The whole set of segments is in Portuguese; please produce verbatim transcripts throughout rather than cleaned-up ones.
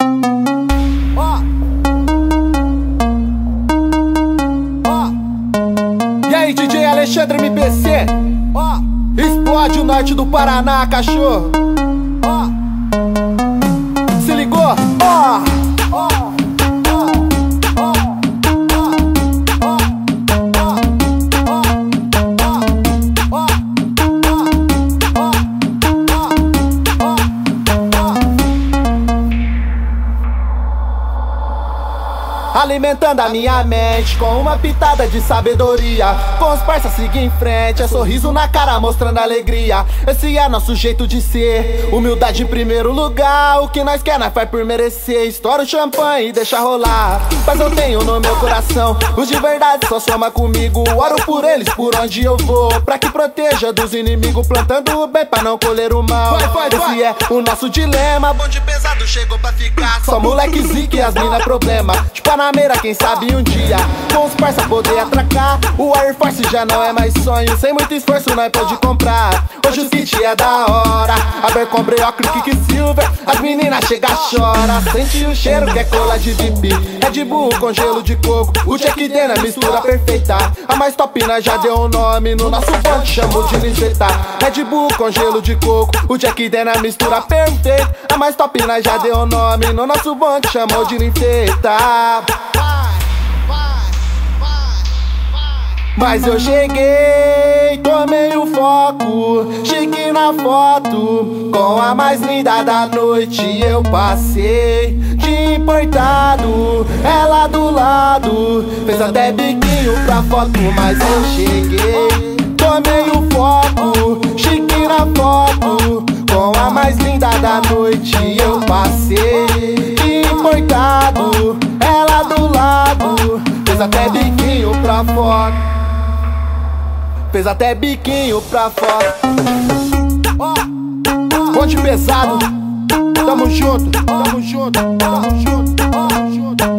Ó. Ó. E aí, D J Alexandre M P C? Ó. Explode o norte do Paraná, cachorro. Ó. Se ligou? Ó. Ó. Alimentando a minha mente com uma pitada de sabedoria. Com os parça seguir em frente, é sorriso na cara mostrando alegria. Esse é nosso jeito de ser, humildade em primeiro lugar. O que nós quer, nós faz por merecer. Estoura o champanhe e deixa rolar. Mas eu tenho no meu coração os de verdade só soma comigo. Oro por eles por onde eu vou, pra que proteja dos inimigos, plantando o bem pra não colher o mal. Vai, vai, vai. Esse é o nosso dilema. Bonde pesado chegou pra ficar. Só moleque zica e as mina é problema. Tipo na meira, quem sabe um dia com os parça poder atracar. O Air Force já não é mais sonho, sem muito esforço nós pode comprar. Hoje o kit é da hora, Abercrombie, Oakley, Quicksilver. As meninas chega, chora, sente o cheiro que é cola de V I P. Red Bull com gelo de coco, o Jack Daniels mistura perfeita. A mais top nós já deu um nome, no nosso ponto chamou de ninfetar. Red Bull com gelo de coco, o Jack Daniels mistura perfeita. A mais top nós já deu um nome, no nosso bonde chamou de ninfetar. Mas eu cheguei, tomei o foco, chique na foto, com a mais linda da noite eu passei. De importado, ela do lado, fez até biquinho pra foto, mas eu cheguei. Tomei o foco, chique na foto, com a mais linda da noite eu passei. De importado, ela do lado, fez até biquinho pra foto. Fez até biquinho pra fora. Bonde pesado. Tamo junto, tamo junto, tamo junto, tamo junto.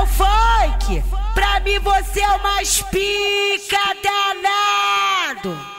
Funk, pra mim você é o mais pica danado.